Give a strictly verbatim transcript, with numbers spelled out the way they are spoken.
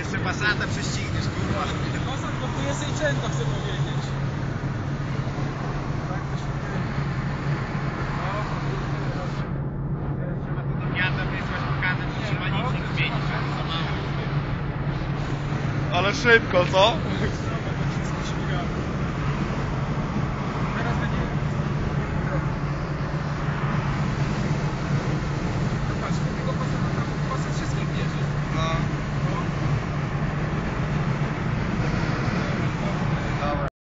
Jeszcze Passata prześcigniesz, kurwa. Passat blokuje Seicento, chcę powiedzieć. Trzeba to do gniazda wysłać, pokazać, że trzeba licznik zmienić, ale za mało. Ale szybko, co?